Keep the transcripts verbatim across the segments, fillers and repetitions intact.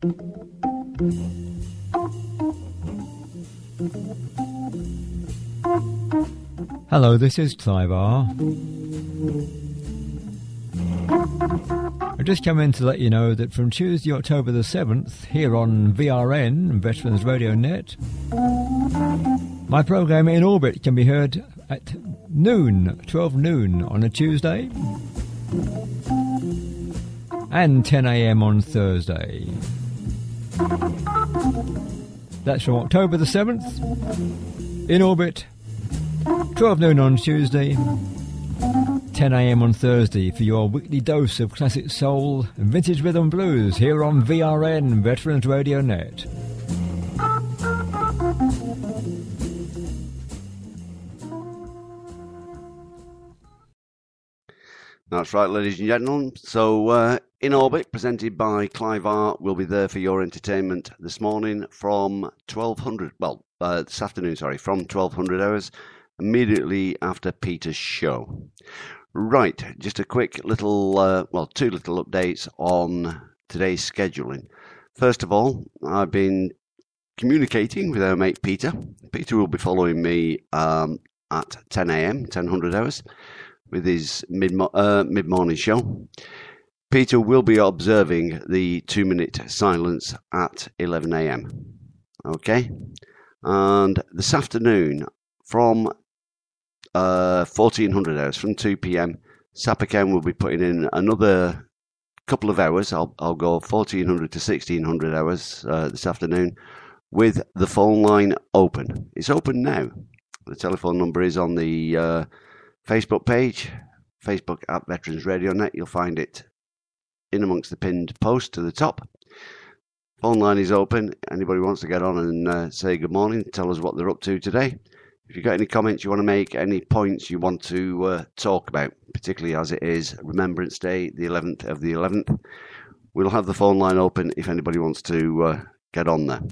Hello, this is Clive R. I just come in to let you know that from Tuesday, October the seventh, here on V R N, Veterans Radio Net, my programme In Orbit can be heard at noon, twelve noon on a Tuesday, and ten a m on Thursday. That's from October the seventh, In Orbit, twelve noon on Tuesday, ten a m on Thursday for your weekly dose of classic soul and vintage rhythm blues here on V R N, Veterans Radio Net. That's right, ladies and gentlemen. So, uh, In Orbit, presented by Clive R, will be there for your entertainment this morning from twelve hundred, well, uh, this afternoon, sorry, from twelve hundred hours, immediately after Peter's show. Right, just a quick little, uh, well, two little updates on today's scheduling. First of all, I've been communicating with our mate Peter. Peter will be following me um, at ten a m, ten hundred hours, with his mid uh, mid-morning show. Peter will be observing the two-minute silence at eleven a m. Okay? And this afternoon, from uh, fourteen hundred hours, from two p m, Sapaken will be putting in another couple of hours. I'll, I'll go fourteen hundred to sixteen hundred hours uh, this afternoon, with the phone line open. It's open now. The telephone number is on the uh, Facebook page, Facebook at Veterans Radio Net. You'll find it in amongst the pinned post to the top. Phone line is open. Anybody wants to get on and uh, say good morning, tell us what they're up to today. If you've got any comments you want to make, any points you want to uh, talk about, particularly as it is Remembrance Day, the eleventh of the eleventh, we'll have the phone line open if anybody wants to uh, get on there.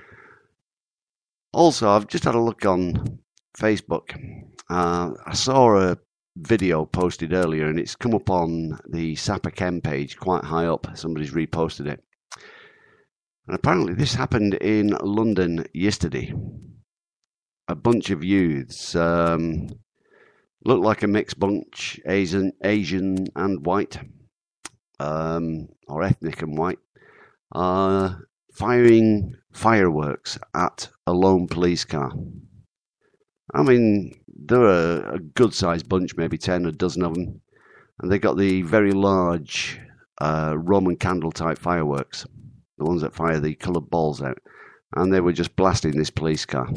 Also, I've just had a look on Facebook. Uh, I saw a video posted earlier, and it's come up on the Sapaken page quite high up. Somebody's reposted it. And apparently this happened in London yesterday. A bunch of youths, um, looked like a mixed bunch, Asian, Asian and white, um, or ethnic and white, uh, firing fireworks at a lone police car. I mean, they're a, a good-sized bunch, maybe ten, a dozen of them, and they got the very large uh, Roman candle-type fireworks, the ones that fire the coloured balls out, and they were just blasting this police car.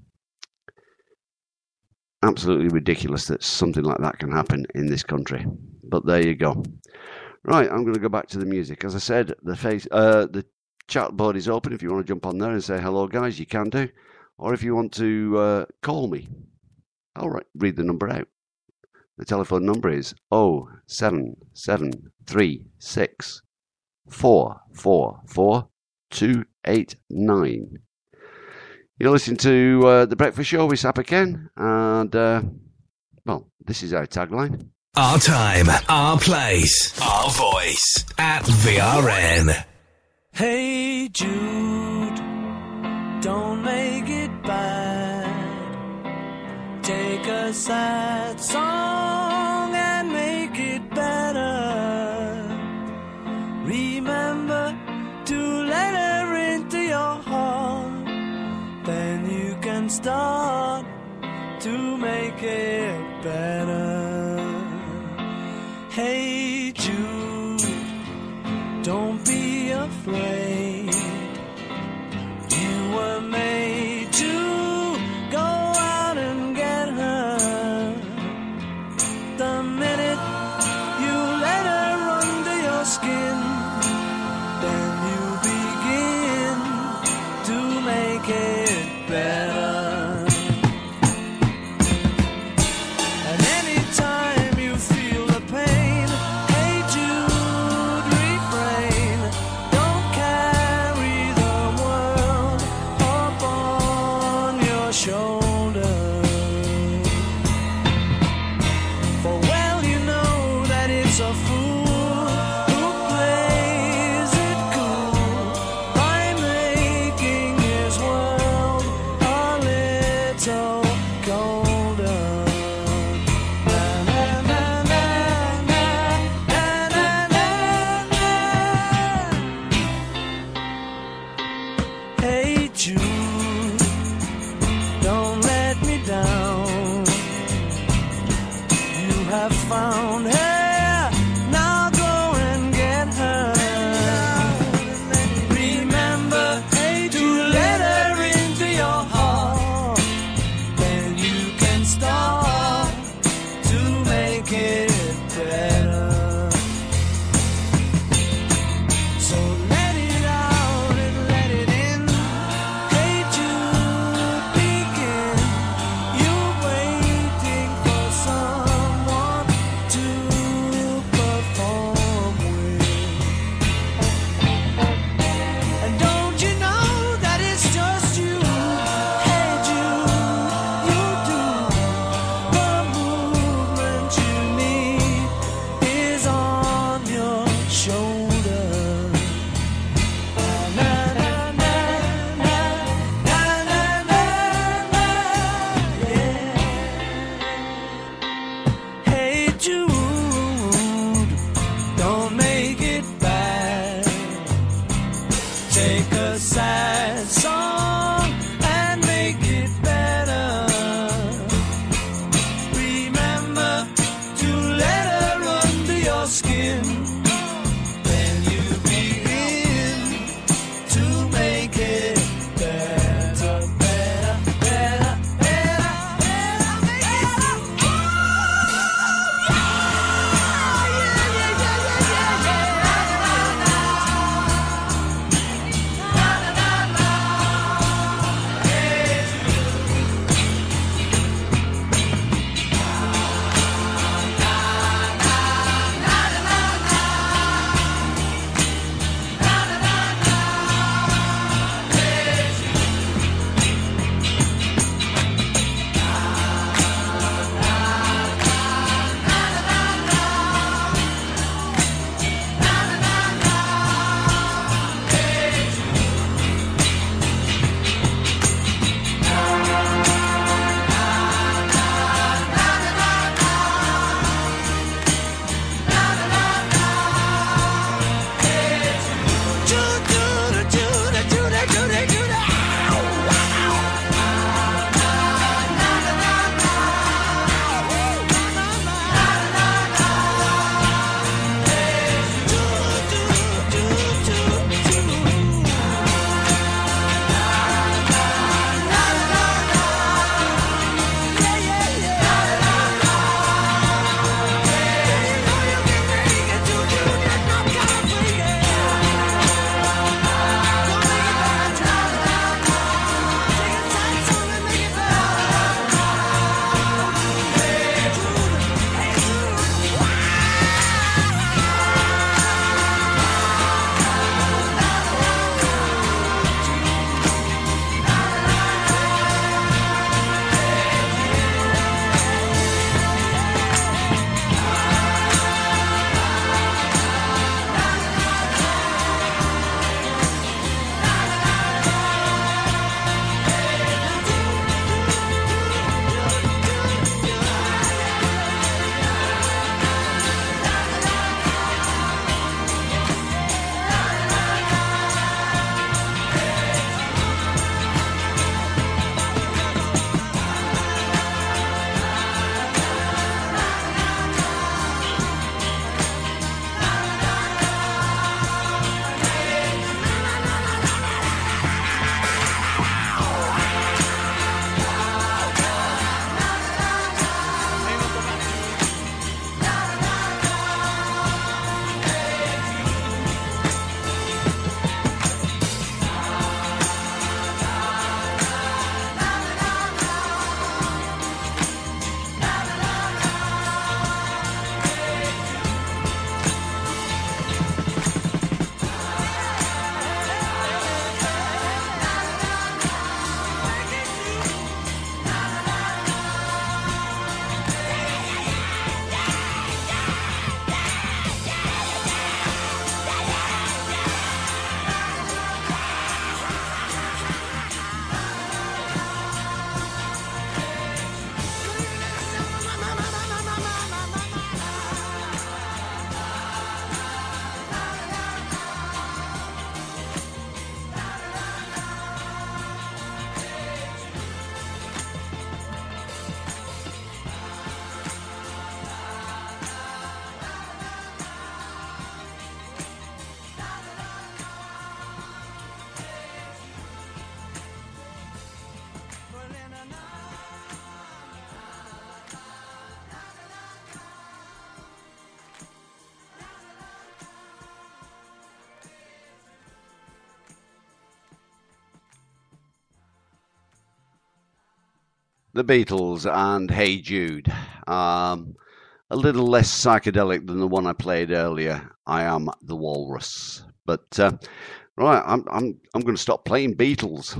Absolutely ridiculous that something like that can happen in this country, but there you go. Right, I'm going to go back to the music. As I said, the face, uh, the chat board is open. If you want to jump on there and say hello, guys, you can do. Or if you want to uh, call me, I'll read the number out. The telephone number is oh seven seven three six four four four two eight nine. You're listening to uh, The Breakfast Show with Sapaken, and, uh, well, this is our tagline. Our time, our place, our voice at V R N. Hey Jude, don't make it bad. Take a sad song and make it better. Remember to let her into your heart. Then you can start to make it better. Hey Jude, don't be afraid. You were made to go out and get her. The minute you let her under your skin, then you begin to make it better. Don't care. skin. Then you begin to make it better, better, better, better, better, make it better. The Beatles and Hey Jude. Um, a little less psychedelic than the one I played earlier, I Am the Walrus. But uh, right, I'm I'm I'm going to stop playing Beatles.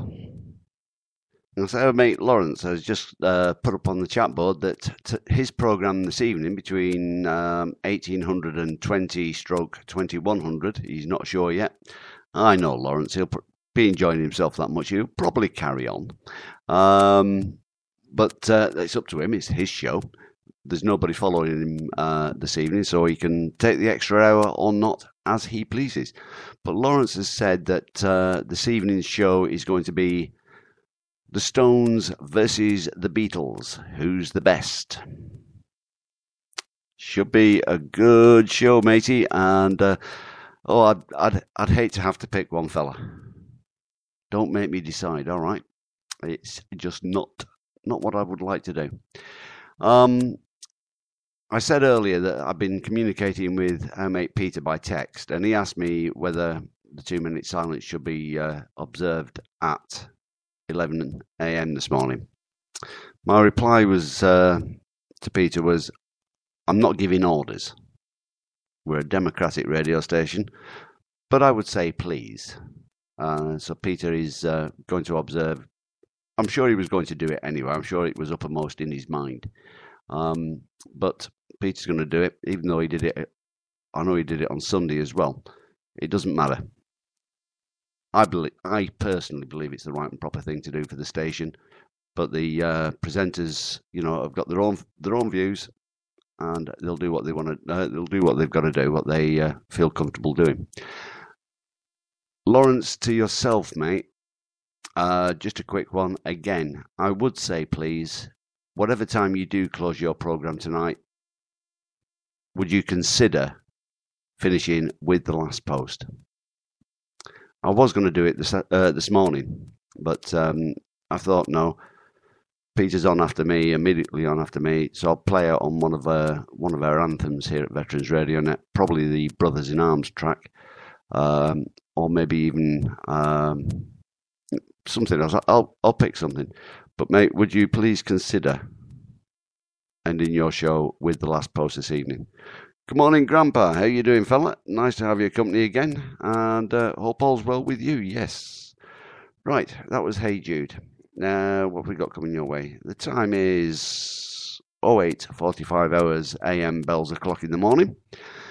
And so our mate Lawrence has just uh, put up on the chat board that t- his programme this evening between um, eighteen twenty stroke twenty-one hundred, he's not sure yet. I know Lawrence, he'll pr- be enjoying himself that much. He'll probably carry on. Um, but uh, it's up to him. It's his show. There's nobody following him uh, this evening, so he can take the extra hour or not as he pleases. But Lawrence has said that uh, this evening's show is going to be the Stones versus the Beatles. Who's the best? Should be a good show, matey. And uh, oh, I'd, I'd I'd hate to have to pick one fella. Don't make me decide. All right, it's just not not what I would like to do. Um, I said earlier that I've been communicating with our mate Peter by text, and he asked me whether the two-minute silence should be uh, observed at eleven a m this morning. My reply was uh, to Peter was, I'm not giving orders. We're a democratic radio station, but I would say please. Uh, so Peter is uh, going to observe. I'm sure he was going to do it anyway. I'm sure it was uppermost in his mind. Um, but Peter's going to do it, even though he did it. I know he did it on Sunday as well. It doesn't matter. I believe, I personally believe it's the right and proper thing to do for the station. But the uh, presenters, you know, have got their own their own views, and they'll do what they want to. Uh, they'll do what they've got to do, what they uh, feel comfortable doing. Lawrence, to yourself, mate. Uh, just a quick one. Again, I would say, please, whatever time you do close your program tonight, would you consider finishing with the last post? I was going to do it this uh, this morning, but um, I thought no. Peter's on after me, immediately on after me, so I'll play out on one of our one of our anthems here at Veterans Radio Net, probably the Brothers in Arms track, um, or maybe even um, something else. I'll I'll pick something, but mate, would you please consider ending your show with the last post this evening? Good morning, Grandpa. How you doing, fella? Nice to have your company again, and uh, hope all's well with you. Yes, right. That was Hey Jude. Now, what have we got coming your way? The time is oh eight forty-five hours A M bells o'clock in the morning.